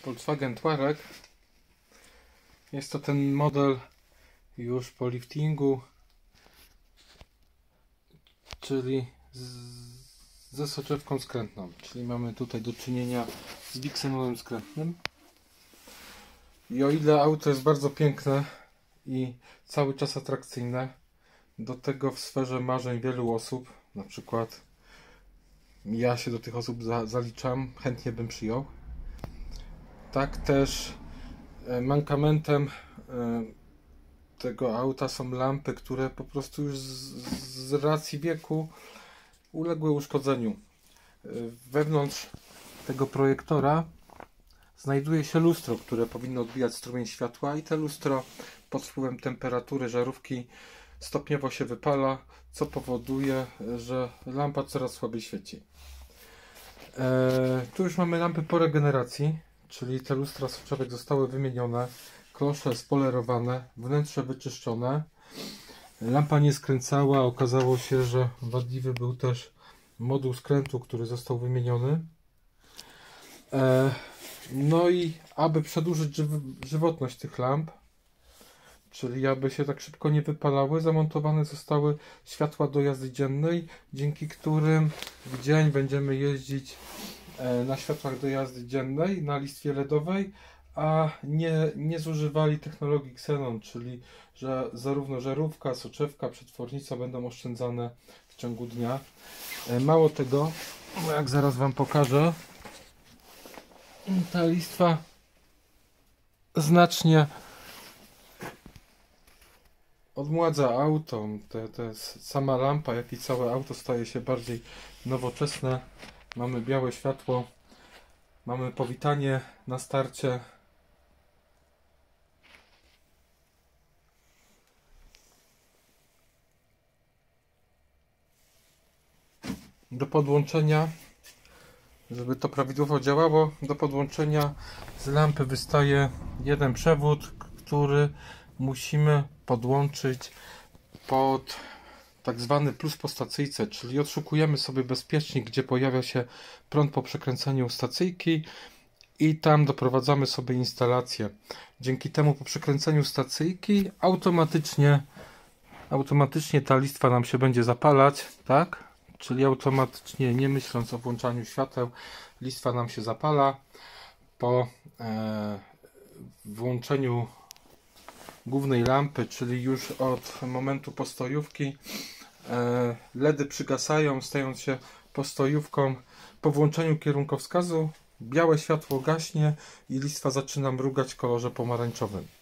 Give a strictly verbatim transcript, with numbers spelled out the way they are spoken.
Volkswagen Touareg. Jest to ten model już po liftingu, czyli z, ze soczewką skrętną, czyli mamy tutaj do czynienia z biksenolem skrętnym. I o ile auto jest bardzo piękne i cały czas atrakcyjne, do tego w sferze marzeń wielu osób, na przykład ja się do tych osób za, zaliczam, chętnie bym przyjął, tak też mankamentem tego auta są lampy, które po prostu już z, z racji wieku uległy uszkodzeniu. Wewnątrz tego projektora znajduje się lustro, które powinno odbijać strumień światła, i to lustro pod wpływem temperatury żarówki stopniowo się wypala, co powoduje, że lampa coraz słabiej świeci. Eee, tu już mamy lampy po regeneracji, czyli te lustra soczewek zostały wymienione, klosze spolerowane, wnętrze wyczyszczone. Lampa nie skręcała, okazało się, że wadliwy był też moduł skrętu, który został wymieniony. Eee, no i aby przedłużyć żyw żywotność tych lamp, czyli aby się tak szybko nie wypalały, zamontowane zostały światła do jazdy dziennej, dzięki którym w dzień będziemy jeździć na światłach do jazdy dziennej, na listwie LEDowej, a nie, nie zużywali technologii Xenon, czyli że zarówno żarówka, soczewka, przetwornica będą oszczędzane w ciągu dnia. Mało tego, jak zaraz Wam pokażę, ta listwa znacznie odmładza auto. Te, te sama lampa, jak i całe auto staje się bardziej nowoczesne. Mamy białe światło, mamy powitanie na starcie. Do podłączenia, żeby to prawidłowo działało, do podłączenia z lampy wystaje jeden przewód, który musimy podłączyć pod tak zwany plus po stacyjce, czyli odszukujemy sobie bezpiecznik, gdzie pojawia się prąd po przekręceniu stacyjki, i tam doprowadzamy sobie instalację. Dzięki temu po przekręceniu stacyjki automatycznie automatycznie ta listwa nam się będzie zapalać, tak? Czyli automatycznie, nie myśląc o włączaniu świateł, listwa nam się zapala. Po e, włączeniu głównej lampy, czyli już od momentu postojówki, LEDy przygasają, stając się postojówką. Po włączeniu kierunkowskazu białe światło gaśnie i listwa zaczyna mrugać w kolorze pomarańczowym.